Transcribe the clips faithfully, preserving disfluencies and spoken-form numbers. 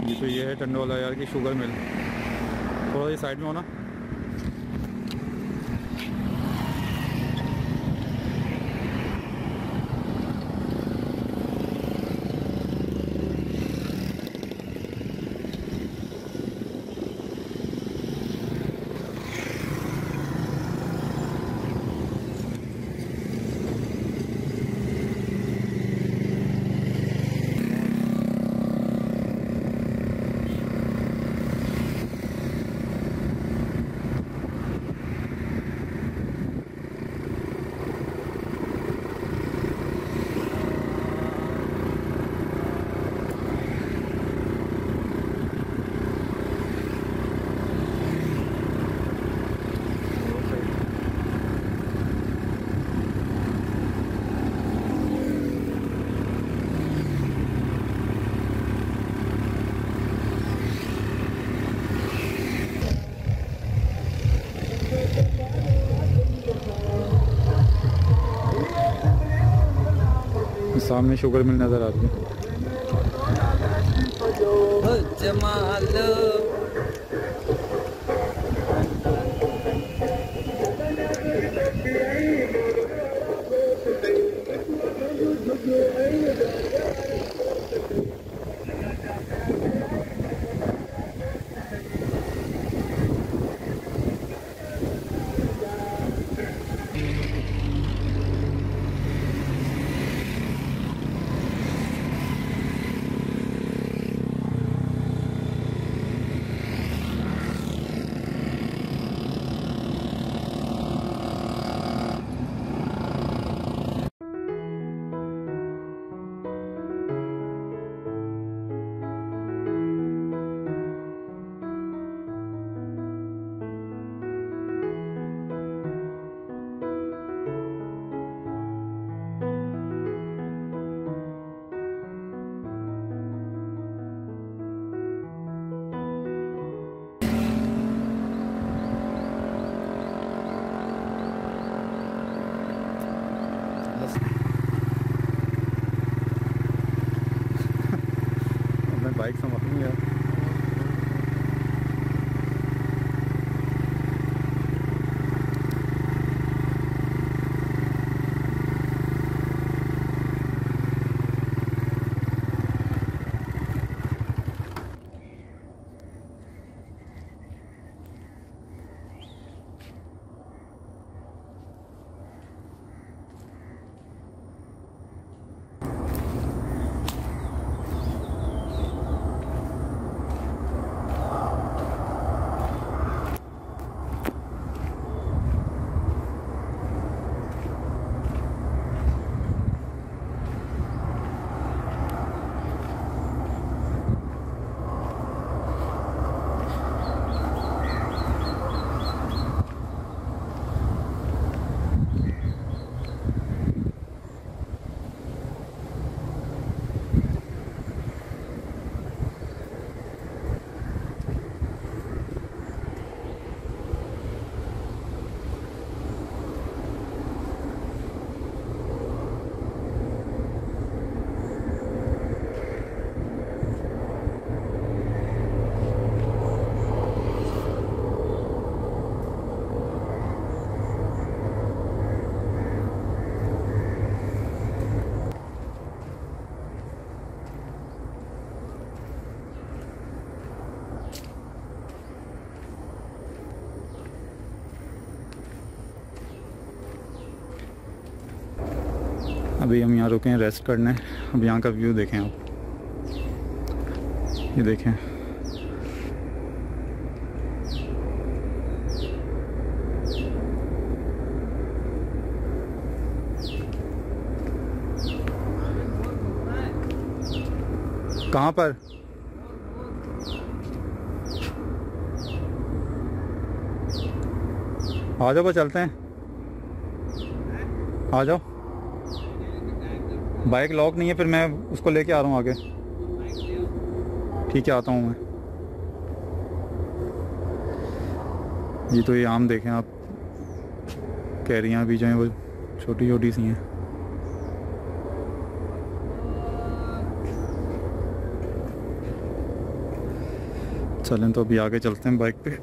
ये तो ये है टंडोला यार की शुगर मिल। थोड़ा ये साइड में हो ना। सामने शुगर मिल नज़र आ रही है। मैं बाइक संभालूँ यार। अभी हम यहाँ रुके हैं रेस्ट करने। अब यहाँ का व्यू देखें आप, ये देखें। कहाँ पर? आ जाओ, बस चलते हैं। आ जाओ। बाइक लॉक नहीं है, फिर मैं उसको लेके आ रहा हूँ आगे। ठीक है, आता हूँ मैं। ये तो ये आम देखें आप, कैरियाँ भी जो हैं वो छोटी छोटी सी हैं। चलें तो अभी आगे चलते हैं बाइक पे।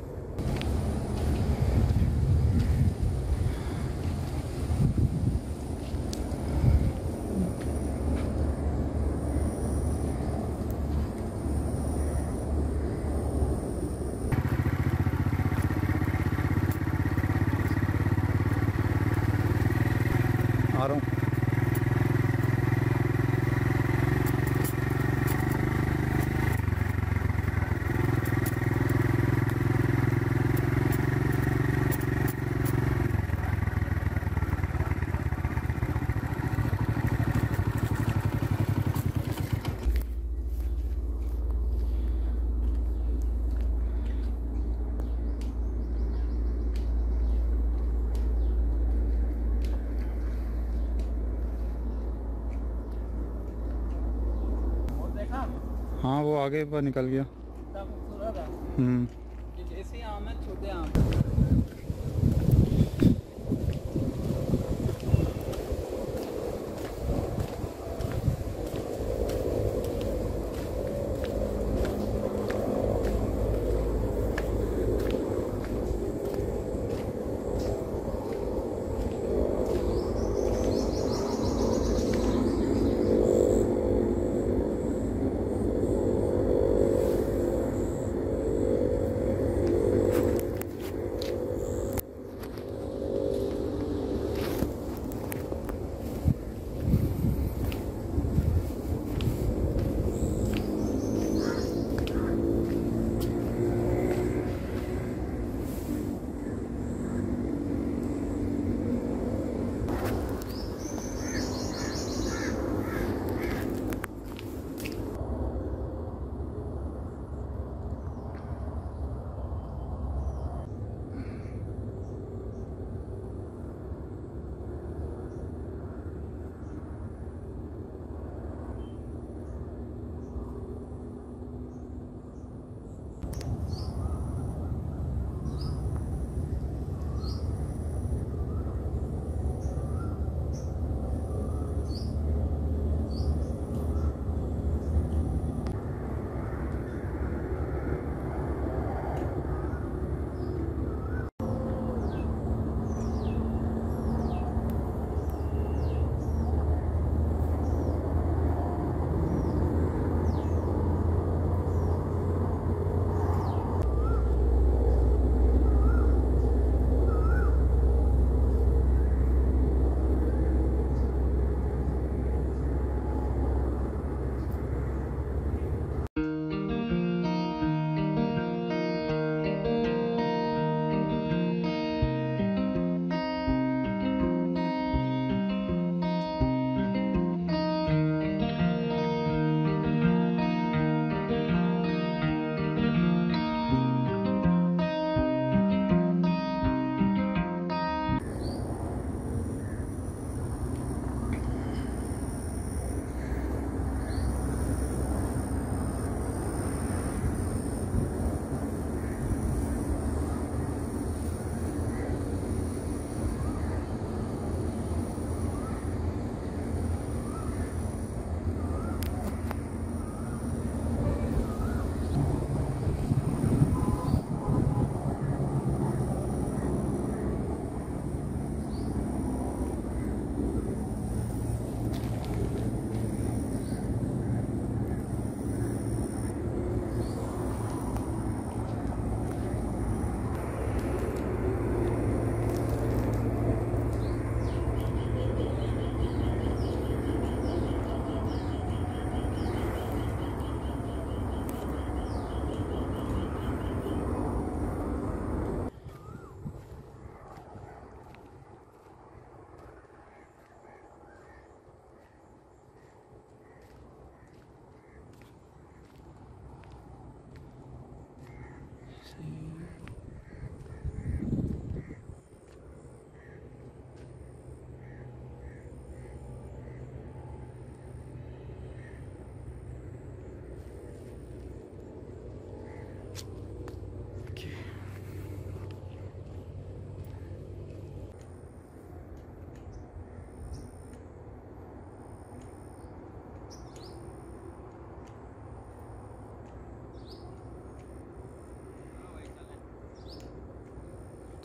आ रहा हूँ। हाँ वो आगे पर निकल गया। हम्म जैसे आम है, छोटे आम।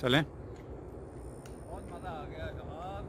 चलें? बहुत मज़ा आ गया यार।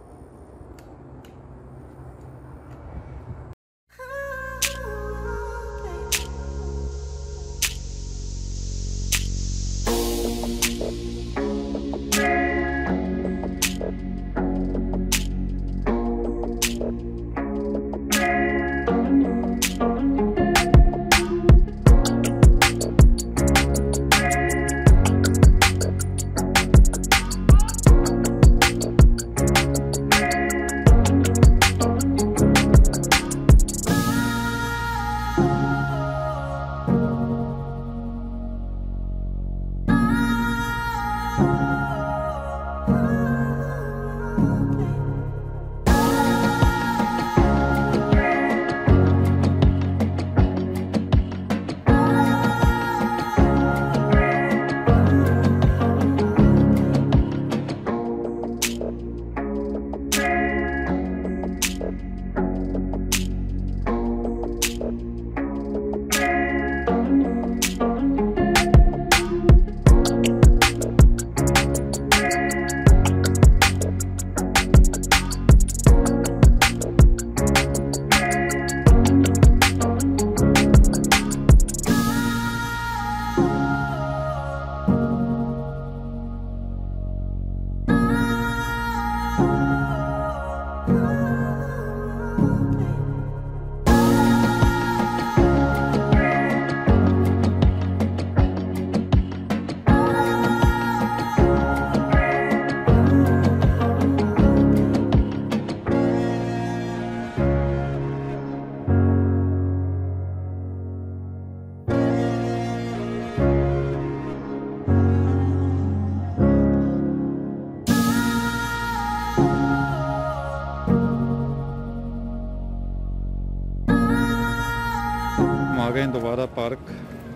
आ गए दोबारा पार्क।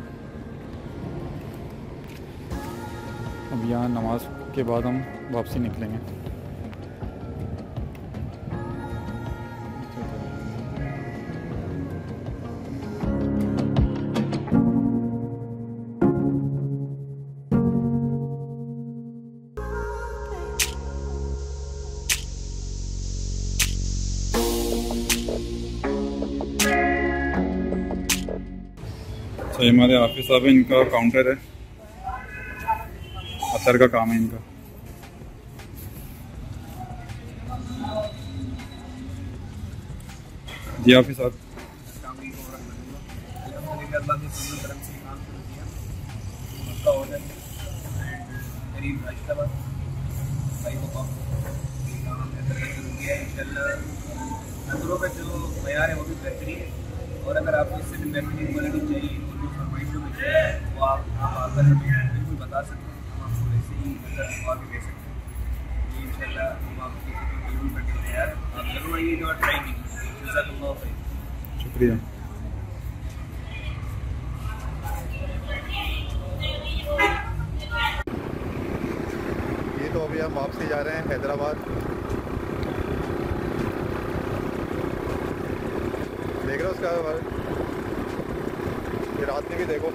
अब यहाँ नमाज के बाद हम वापसी निकलेंगे। तो ये हमारे हाफिज साहब है, इनका काउंटर है, अतर का काम है इनका। जी हाफिज साहब। अंदरों का जो मयार है वो भी बेहतरीन है, और अगर आपको इससे भी बेहतरीन क्वालिटी चाहिए तो जो फरमाइशों में चाहिए वो आप आप आकर हमें बिल्कुल बता सकते हैं, हम आपको वैसे ही अंदर लगवा के दे सकते हैं। ये इंशाल्लाह हम आपको बिल्कुल करके तैयार हैं, आप जरूर आइएगा और ट्राई कीजिए। जज़ाकल्लाह खैर। शुक्रिया। ये तो अभी हम वापसी जा रहे हैं हैदराबाद। देख रहे हो उसका, ये रात में भी देखो।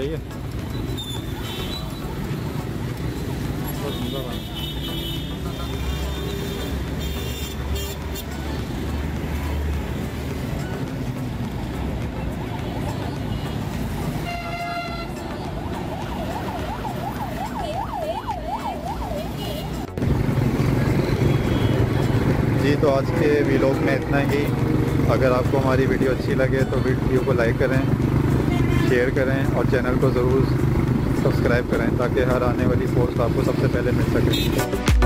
सही है। बहुत सुंदर है। जी तो आज के व्लॉग में इतना ही। अगर आपको हमारी वीडियो अच्छी लगे तो वीडियो को लाइक करें, शेयर करें और चैनल को ज़रूर सब्सक्राइब करें ताकि हर आने वाली पोस्ट आपको सबसे पहले मिल सके।